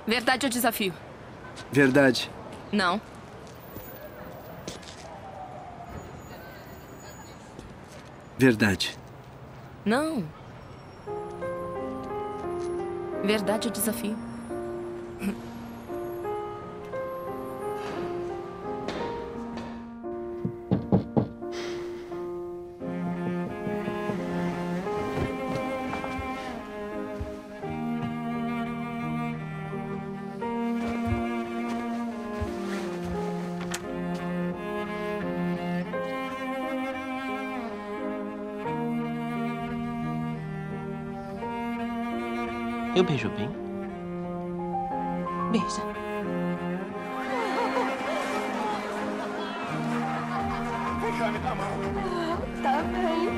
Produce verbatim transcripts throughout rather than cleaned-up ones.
Verdade ou desafio? Verdade. Não. Verdade. Não. Verdade ou desafio? Eu beijo bem? Beija. Tá bem.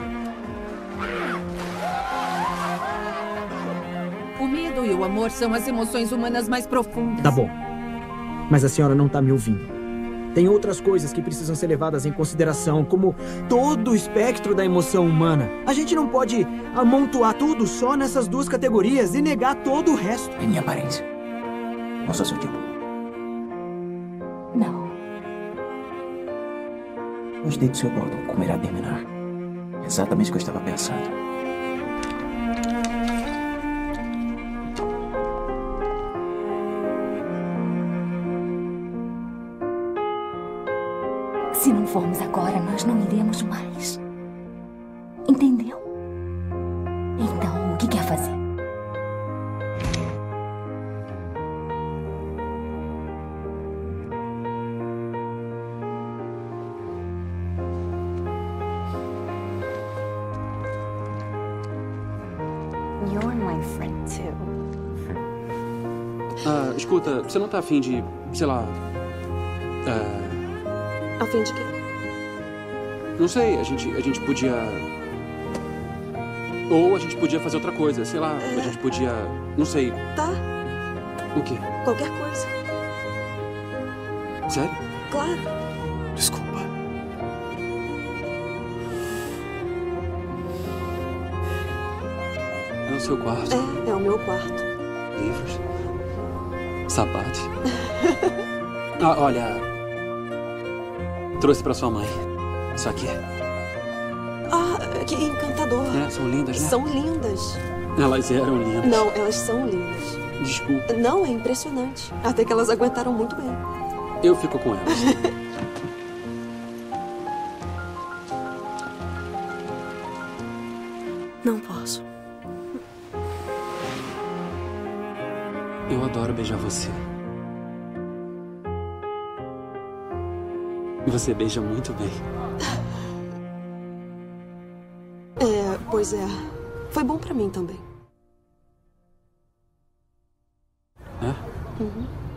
O medo e o amor são as emoções humanas mais profundas. Tá bom. Mas a senhora não tá me ouvindo. Tem outras coisas que precisam ser levadas em consideração, como todo o espectro da emoção humana. A gente não pode amontoar tudo só nessas duas categorias e negar todo o resto. É minha aparência. Não sou seu tipo. Não. Gostei do seu modo como irá terminar. Exatamente o que eu estava pensando. Se não formos agora, nós não iremos mais. Entendeu? Então, o que quer fazer? You're my friend too. Ah, escuta, você não tá afim de, sei lá... Ah, A fim de quê? não sei, a gente, a gente podia... Ou a gente podia fazer outra coisa, sei lá, É. a gente podia... Não sei, Tá, o quê? qualquer coisa. Sério? Claro. Desculpa. É no seu quarto. É, é o meu quarto. Livros. Sapatos. Ah, olha... Trouxe pra sua mãe. Isso aqui. Ah, que encantador. É, são lindas, né? São lindas. Elas eram lindas. Não, elas são lindas. Desculpa. Não, é impressionante. Até que elas aguentaram muito bem. Eu fico com elas. Não posso. Eu adoro beijar você. Você beija muito bem. É, pois é. Foi bom pra mim também. É? Uhum.